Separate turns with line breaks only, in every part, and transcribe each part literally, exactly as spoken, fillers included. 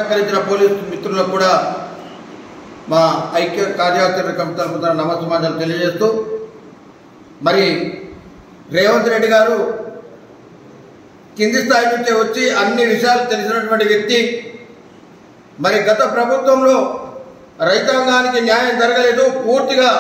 సహకరించిన పోలీసు మిత్రులకు కూడా మా ఐక్య కార్యాచరణ కమిటీ తరపున నమస్సమాజాలు తెలియజేస్తూ, మరి రేవంత్ రెడ్డి గారు కింది స్థాయి నుంచి వచ్చి అన్ని విషయాలు తెలిసినటువంటి వ్యక్తి. మరి గత ప్రభుత్వంలో రైతాంగానికి న్యాయం జరగలేదు, పూర్తిగా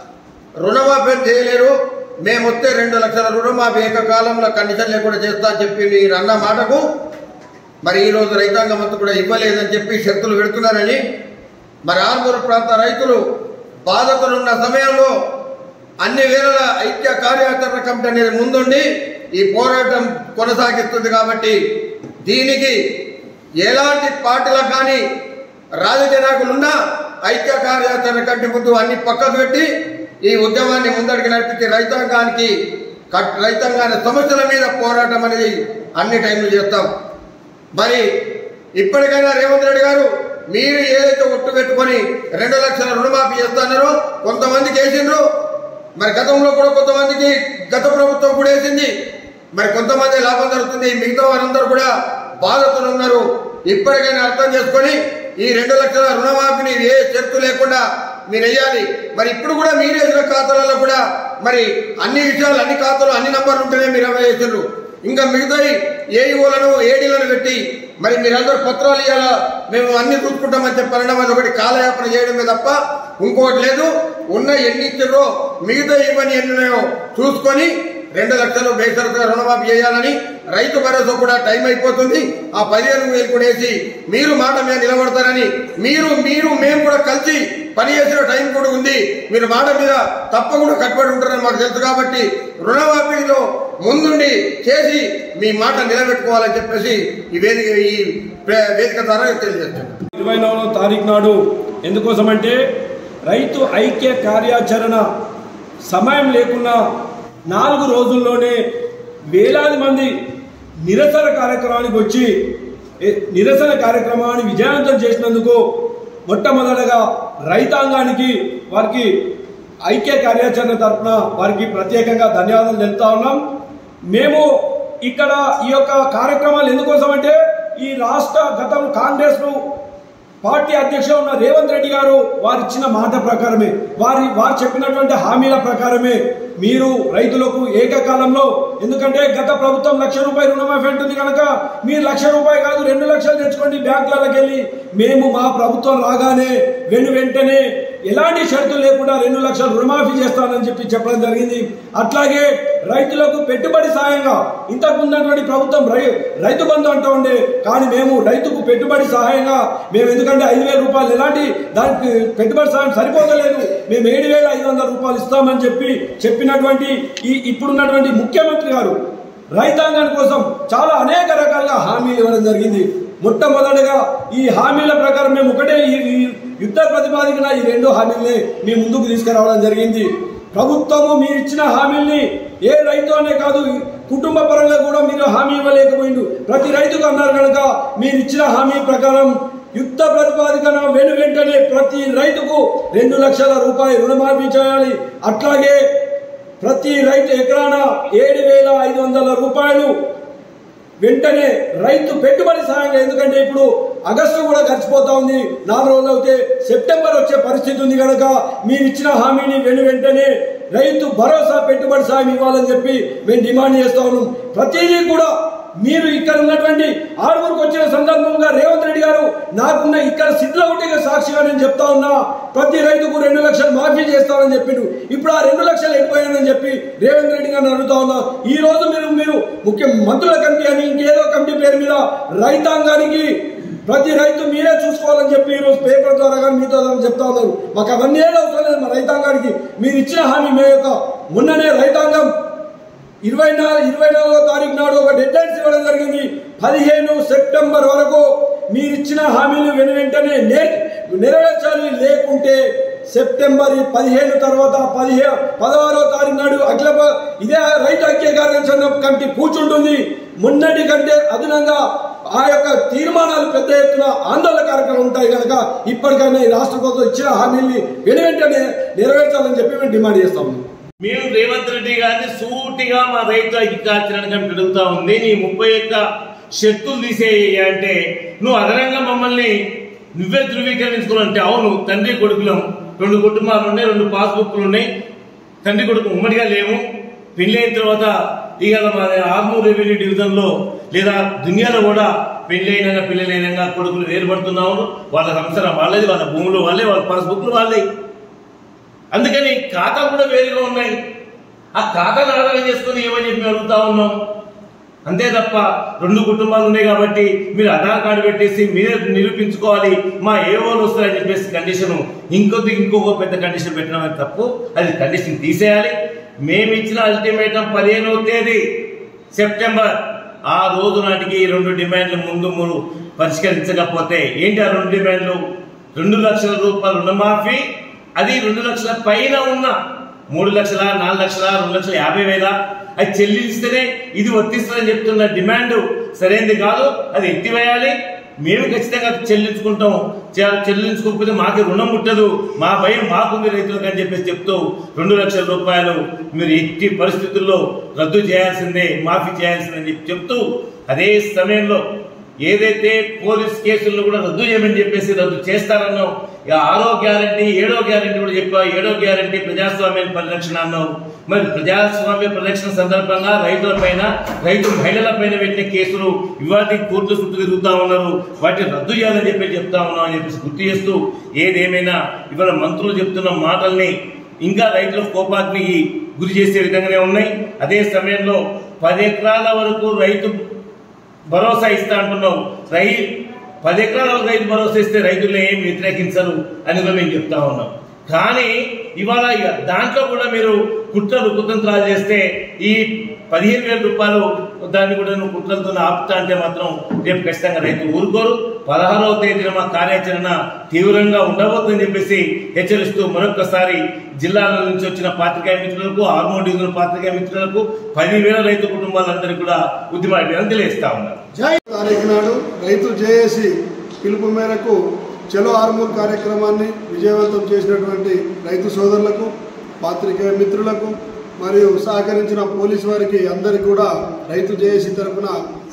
రుణమాఫీ చేయలేరు, మేము వస్తే రెండు లక్షల రుణమాఫీ ఏకకాలంలో కండిషన్ లేకుండా చేస్తా అని చెప్పి మీరు అన్న మాటకు మరి ఈరోజు రైతాంగం అంతా కూడా ఇవ్వలేదని చెప్పి షరతులు పెడుతున్నారని, మరి ఆర్మూరు ప్రాంత రైతులు బాధితులున్న సమయంలో అన్ని వేళల ఐక్య కార్యాచరణ కమిటీ అనేది ముందుండి ఈ పోరాటం కొనసాగిస్తుంది. కాబట్టి దీనికి ఎలాంటి పార్టీలకు కానీ రాజకీయ నాయకులున్నా ఐక్య కార్యాచరణ కమిటీ ముందు అన్ని పక్కకు పెట్టి ఈ ఉద్యమాన్ని ముందడికి నడిపించి రైతాంగానికి రైతాంగాన్ని సమస్యల మీద పోరాటం అనేది అన్ని టైంలు చేస్తాం. మరి ఇప్పటికైనా రేవంత్ రెడ్డి గారు మీరు ఏదైతే ఒట్టు పెట్టుకొని రెండు లక్షల రుణమాఫీ చేస్తున్నారో కొంతమందికి వేసిండ్రు, మరి గతంలో కూడా కొంతమందికి గత ప్రభుత్వం కూడా వేసింది, మరి కొంతమంది లాభం జరుగుతుంది, మిగతా వారందరూ కూడా బాధితులు ఉన్నారు. ఇప్పటికైనా అర్థం చేసుకొని ఈ రెండు లక్షల రుణమాఫీని ఏ షరతు లేకుండా మీరు వేయాలి. మరి ఇప్పుడు కూడా మీరు వేసిన ఖాతాలలో కూడా మరి అన్ని విషయాలు అన్ని ఖాతాలు అన్ని నంబర్లు ఉంటేనే మీరు అమలు చేసిండ్రు. ఇంకా మిగతా ఏఈఓలను ఏడీలను పెట్టి మరి మీరందరూ పత్రాలు ఇవ్వాలా, మేము అన్ని చూసుకుంటామని చెప్పారన్న అది ఒకటి కాలయాపన చేయడమే తప్ప ఇంకోటి లేదు. ఉన్న ఎన్ని ఇచ్చారో మిగతా ఇవన్నీ ఎన్ని ఉన్నాయో చూసుకొని రెండు లక్షలు బేసరతుగా రుణమాఫీ చేయాలని, రైతు భరోసా కూడా టైం అయిపోతుంది, ఆ పదిహేను వేలు కూడా వేసి మీరు మాట మీద నిలబడతారని, మీరు మీరు మేము కూడా కలిసి పనిచేసిన టైం కూడా ఉంది, మీరు మాట మీద తప్పకుండా కట్టుబడి ఉంటారని మాకు తెలుసు. కాబట్టి రుణమాఫీలో ముందుండి చేసి మీ మాట నిలబెట్టుకోవాలని చెప్పేసి ఈ వేదిక ఈ వేదిక ద్వారా తెలియజేస్తాను.
ఇరవై నాలుగో తారీఖు నాడు ఎందుకోసమంటే రైతు ఐక్య కార్యాచరణ సమయం లేకున్నా నాలుగు రోజుల్లోనే వేలాది మంది నిరసన కార్యక్రమానికి వచ్చి నిరసన కార్యక్రమాన్ని విజయవంతం చేసినందుకు మొట్టమొదటగా రైతాంగానికి వారికి ఐక్య కార్యాచరణ తరఫున వారికి ప్రత్యేకంగా ధన్యవాదాలు తెలుపుతా ఉన్నాం. మేము ఇక్కడ ఈ యొక్క కార్యక్రమాలు ఎందుకోసం అంటే ఈ రాష్ట్ర గతం కాంగ్రెస్ పార్టీ అధ్యక్షుడు ఉన్న రేవంత్ రెడ్డి గారు వారు ఇచ్చిన మాట ప్రకారమే వారి వారు చెప్పినటువంటి హామీల ప్రకారమే మీరు రైతులకు ఏకకాలంలో, ఎందుకంటే గత ప్రభుత్వం లక్ష రూపాయలు రుణమాఫీ అంటుంది కనుక మీరు లక్ష రూపాయలు కాదు రెండు లక్షలు తెచ్చుకోండి బ్యాంకులకు వెళ్ళి, మేము మా ప్రభుత్వం రాగానే వెను వెంటనే ఎలాంటి షరతులు లేకుండా రెండు లక్షలు రుణమాఫీ చేస్తానని చెప్పి చెప్పడం జరిగింది. అట్లాగే రైతులకు పెట్టుబడి సాయంగా ఇంతకు ఉన్నటువంటి ప్రభుత్వం రైతు బంధు అంటూ ఉండే, కానీ మేము రైతుకు పెట్టుబడి సహాయంగా మేము ఎందుకంటే ఐదు వేల రూపాయలు ఎలాంటి దానికి పెట్టుబడి సాయం సరిపోతలేదు, మేము ఏడు వేల ఐదు వందల రూపాయలు ఇస్తామని చెప్పి చెప్పినటువంటి ఈ ఇప్పుడున్నటువంటి ముఖ్యమంత్రి గారు రైతాంగం కోసం చాలా అనేక రకాలుగా హామీలు ఇవ్వడం జరిగింది. మొట్టమొదటిగా ఈ హామీల ప్రకారం మేము ఒకటే ఈ యుద్ధ ప్రతిపాదికన ఈ రెండు హామీల్ని మీ ముందుకు తీసుకురావడం జరిగింది. ప్రభుత్వము మీరు ఇచ్చిన హామీల్ని ఏ రైతు అనే కాదు కుటుంబ పరంగా కూడా మీరు హామీ ఇవ్వలేకపోయిండు, ప్రతి రైతుకు అన్నారు కనుక మీరు ఇచ్చిన హామీ ప్రకారం యుద్ధ ప్రతిపాదికన వెను వెంటనే ప్రతి రైతుకు రెండు లక్షల రూపాయలు రుణమాఫీ చేయాలి. అట్లాగే ప్రతి రైతు ఎకరాన ఏడు వేల ఐదు వందల రూపాయలు వెంటనే రైతు పెట్టుబడి సాయంగా, ఎందుకంటే ఇప్పుడు ఆగస్టు కూడా గడిచిపోతా ఉంది, నాలుగు రోజులు అయితే సెప్టెంబర్ వచ్చే పరిస్థితి ఉంది కనుక మీరు ఇచ్చిన హామీని వెను వెంటనే రైతు భరోసా పెట్టుబడి సాయం ఇవ్వాలని చెప్పి మేము డిమాండ్ చేస్తా ఉన్నాం. ప్రతిదీ కూడా మీరు ఇక్కడ ఉన్నటువంటి ఆరుగురికి వచ్చిన సందర్భంగా రేవంత్ రెడ్డి గారు నాకున్న ఇక్కడ సిద్ధలవుటిగా సాక్షిగా నేను చెప్తా ఉన్నా, ప్రతి రైతుకు రెండు లక్షలు మాఫీ చేస్తామని చెప్పిండు. ఇప్పుడు ఆ రెండు లక్షలు ఎడిపోయానని చెప్పి రేవంత్ రెడ్డి గారిని అడుగుతా ఉన్నా. ఈ రోజు మీరు మీరు ముఖ్య మంత్రుల కమిటీ అని ఇంకేదో కమిటీ పేరు మీద రైతాంగానికి ప్రతి రైతు మీరే చూసుకోవాలని చెప్పి ఈరోజు పేపర్ ద్వారా కానీ మీతో చెప్తా ఉన్నారు. మాకు అవన్నీ ఏదో అవసరం లేదు, మా రైతాంగానికి మీరు ఇచ్చిన హామీ మే యొక్క మొన్ననే రైతాంగం ఇరవై నాలుగు ఇరవై నాలుగో తారీఖు నాడు ఒక డెడ్ లైన్స్ ఇవ్వడం జరిగింది. పదిహేను సెప్టెంబర్ వరకు మీరు ఇచ్చిన హామీలు వెను వెంటనే నెరవేర్చాలి, లేకుంటే సెప్టెంబర్ పదిహేను తర్వాత పదిహేను పదహారో తారీఖు నాడు అఖిల ఇదే రైతు ఐక్య కార్యాచరణ కమిటీ కూర్చుంటుంది. మొన్నటి కంటే అదనంగా ఆ యొక్క తీర్మానాలు పెద్ద ఎత్తున ఆందోళన కార్యక్రమాలు ఉంటాయి కనుక ఇప్పటికైనా ఈ రాష్ట్ర ప్రభుత్వం ఇచ్చిన హామీల్ని వెను వెంటనే నెరవేర్చాలని చెప్పి మేము డిమాండ్ చేస్తాము.
మేము రేవంత్ రెడ్డి గారిని సూటిగా మా రైతు ఐక్య కార్యాచరణ కమిటీ అడుగుతా ఉంది, నీ ముప్పై ఒక్క షర్తులు తీసేయి అంటే నువ్వు అదనంగా మమ్మల్ని నువ్వే ధృవీకరించుకోవాలంటే అవును తండ్రి కొడుకులం, రెండు కుటుంబాలు ఉన్నాయి, రెండు పాస్బుక్లు ఉన్నాయి, తండ్రి కొడుకు ఉమ్మడిగా లేవు. పెళ్లి అయిన తర్వాత ఇక మన ఆర్మూర్ రెవెన్యూ డివిజన్ లో లేదా దునియాలో కూడా పెళ్లి అయినా పిల్లలైనా కొడుకులు వేరుపడుతున్నాము. వాళ్ళ సంవత్సరం వాళ్ళది, వాళ్ళ భూములు వాళ్ళే, వాళ్ళ పాస్బుక్లు వాళ్ళే. అందుకని ఖాతా కూడా వేరుగా ఉన్నాయి. ఆ ఖాతాను ఆధారం చేసుకుని ఏమని చెప్పి అడుగుతా ఉన్నాం. అంతే తప్ప రెండు కుటుంబాలు ఉన్నాయి కాబట్టి మీరు ఆధార్ కార్డు పెట్టేసి మీరే నిరూపించుకోవాలి, మా ఏ వాళ్ళు వస్తారని చెప్పేసి కండిషన్ ఇంకొద్ది ఇంకొక పెద్ద కండిషన్ పెట్టడం అది తప్పు. అది కండిషన్ తీసేయాలి. మేము ఇచ్చిన అల్టిమేటం పదిహేనవ తేదీ సెప్టెంబర్, ఆ రోజు నాటికి రెండు డిమాండ్లు ముందు మూడు పరిష్కరించకపోతే ఏంటి ఆ రెండు డిమాండ్లు? రెండు లక్షల రూపాయలు రుణమాఫీ, అది రెండు లక్షల పైన ఉన్న మూడు లక్షల నాలుగు లక్షల రెండు లక్షల యాభై వేల అది చెల్లిస్తేనే ఇది వర్తిస్తుందని చెప్తున్న డిమాండ్ సరైనది కాదు. అది ఎత్తివేయాలి. మేము ఖచ్చితంగా చెల్లించుకుంటాం. చెల్లించుకోకపోతే మాకు రుణం ముట్టదు, మా భయం మాకుంది రైతులకు అని చెప్పేసి చెప్తూ రెండు లక్షల రూపాయలు మీరు ఎట్టి పరిస్థితుల్లో రద్దు చేయాల్సిందే, మాఫీ చేయాల్సిందని చెప్పి చెప్తూ అదే సమయంలో ఏదైతే పోలీస్ కేసులను కూడా రద్దు చేయమని చెప్పేసి రద్దు చేస్తారన్నావు. ఇక ఆరో గ్యారంటీ ఏడో గ్యారంటీ కూడా చెప్పావు. ఏడో గ్యారంటీ ప్రజాస్వామ్య పరిరక్షణ అన్నావు. మరి ప్రజాస్వామ్య పరిరక్షణ సందర్భంగా రైతుల పైన, రైతు మహిళల పైన పెట్టిన కేసులు ఇవాటి కోర్టు చుట్టూ తిరుగుతా ఉన్నారు. వాటిని రద్దు చేయాలని చెప్పి చెప్తా ఉన్నాం అని చెప్పేసి గుర్తు చేస్తూ ఏదేమైనా ఇవాళ మంత్రులు చెప్తున్న మాటల్ని ఇంకా రైతుల కోపాగ్ని గురి చేసే విధంగానే ఉన్నాయి. అదే సమయంలో పది ఎకరాల వరకు రైతు భరోసా ఇస్తా అంటున్నావు. రై పది ఎకరాల రైతు భరోసా ఇస్తే రైతులు ఏం వ్యతిరేకించరు అని కూడా మేము చెప్తా ఉన్నాం. కానీ ఇవాళ దాంట్లో కూడా మీరు కుట్రలు కుతంత్రాలు చేస్తే ఈ పదిహేను వేల రూపాయలు దాన్ని కూడా నువ్వు కుట్రలతో ఆపుతా అంటే మాత్రం రేపు ఖచ్చితంగా రైతు ఊరుకోరు. పదహారవ తేదీన మా కార్యాచరణ తీవ్రంగా ఉండబోతుందని చెప్పేసి హెచ్చరిస్తూ మరొకసారి జిల్లాల నుంచి వచ్చిన పాత్రికేయ మిత్రులకు, ఆర్మూర్ డివిజన్ పాత్రికేయ మిత్రులకు, పదివేల రైతు కుటుంబాలందరికీ కూడా ఉద్యమాన్ని తెలియజేస్తా ఉన్నారు.
తారీఖు నాడు రైతు జేఏసీ పిలుపు మేరకు చలో ఆర్మూర్ కార్యక్రమాన్ని విజయవంతం చేసినటువంటి రైతు సోదరులకు, పాత్రికేయ మిత్రులకు మరియు సహకరించిన పోలీసు వారికి అందరికీ కూడా రైతు జేఏసీ తరఫున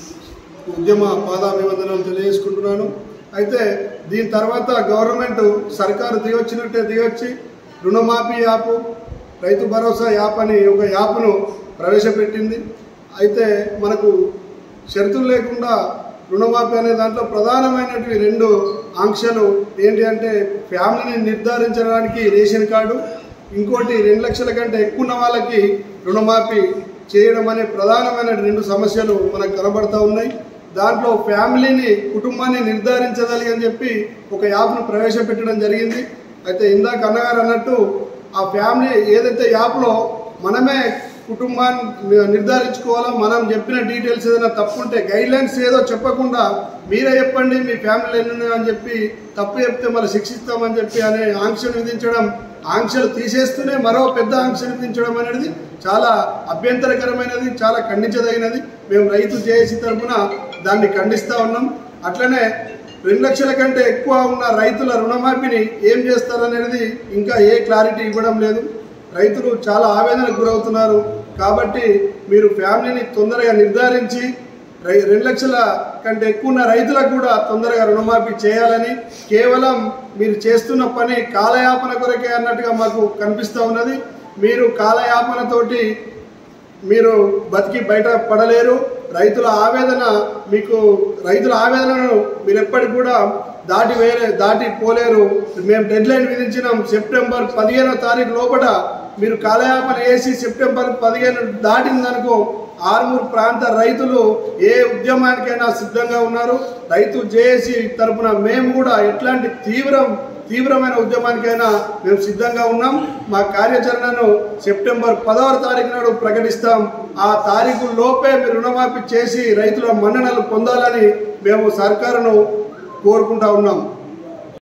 ఉద్యమ పాదాభివందనాలు తెలియజేసుకుంటున్నాను. అయితే దీని తర్వాత గవర్నమెంట్ సర్కారు దిగొచ్చినట్టే దిగొచ్చి రుణమాఫీ యాప్, రైతు భరోసా యాప్ అని ఒక యాప్ను ప్రవేశపెట్టింది. అయితే మనకు షరతులు లేకుండా రుణమాఫీ అనే దాంట్లో ప్రధానమైనటువంటి రెండు ఆంక్షలు ఏంటి అంటే ఫ్యామిలీని నిర్ధారించడానికి రేషన్ కార్డు, ఇంకోటి రెండు లక్షల కంటే ఎక్కువ ఉన్న వాళ్ళకి రుణమాఫీ చేయడం అనే ప్రధానమైన రెండు సమస్యలు మనకు కనబడుతూ ఉన్నాయి. దాంట్లో ఫ్యామిలీని, కుటుంబాన్ని నిర్ధారించదాలి అని చెప్పి ఒక యాప్ను ప్రవేశపెట్టడం జరిగింది. అయితే ఇందాక అన్నగారు అన్నట్టు ఆ ఫ్యామిలీ ఏదైతే యాప్లో మనమే కుటుంబాన్ని నిర్ధారించుకోవాలో, మనం చెప్పిన డీటెయిల్స్ ఏదైనా తప్పుంటే గైడ్ లైన్స్ ఏదో చెప్పకుండా మీరే చెప్పండి మీ ఫ్యామిలీ ఎన్ని ఉన్నాయో అని చెప్పి తప్పు చెప్తే మళ్ళీ శిక్షిస్తామని చెప్పి అనే ఆంక్షలు విధించడం, ఆంక్షలు తీసేస్తూనే మరో పెద్ద ఆంక్షలు విధించడం అనేది చాలా అభ్యంతరకరమైనది, చాలా ఖండించదగినది. మేము రైతు జేఏసీ తరఫున దాన్ని ఖండిస్తూ ఉన్నాం. అట్లనే రెండు లక్షల కంటే ఎక్కువ ఉన్న రైతుల రుణమాఫీని ఏం చేస్తారనేది ఇంకా ఏ క్లారిటీ ఇవ్వడం లేదు. రైతులు చాలా ఆవేదనకు గురవుతున్నారు. కాబట్టి మీరు ఫ్యామిలీని తొందరగా నిర్ధారించి రెండు లక్షల కంటే ఎక్కువ ఉన్న రైతులకు కూడా తొందరగా రుణమాఫీ చేయాలని, కేవలం మీరు చేస్తున్న పని కాలయాపన కొరకే అన్నట్టుగా మాకు కనిపిస్తూ ఉన్నది. మీరు కాలయాపనతోటి మీరు బతికి బయట పడలేరు. రైతుల ఆవేదన మీకు రైతుల ఆవేదనను మీరు ఎప్పటికి కూడా దాటి వేరే దాటి పోలేరు. మేము డెడ్ లైన్ విధించినాం సెప్టెంబర్ పదిహేనో తారీఖు లోపల మీరు కాలయాపన వేసి సెప్టెంబర్ పదిహేను దాటిందనుకో ఆర్మూర్ ప్రాంత రైతులు ఏ ఉద్యమానికైనా సిద్ధంగా ఉన్నారు. రైతు జేఏసీ తరఫున మేము కూడా ఎట్లాంటి తీవ్రం తీవ్రమైన ఉద్యమానికైనా మేము సిద్ధంగా ఉన్నాం. మా కార్యాచరణను సెప్టెంబర్ పదవ తారీఖు నాడు ప్రకటిస్తాం. ఆ తారీఖు లోపే మీరు రుణమాఫీ చేసి రైతుల మన్ననలు పొందాలని మేము సర్కారును కోరుకుంటా ఉన్నాం.